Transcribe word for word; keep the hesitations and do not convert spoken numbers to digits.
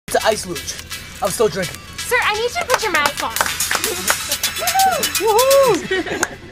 It's an ice luge. I'm still drinking. Sir, I need you to put your mask on. Woohoo!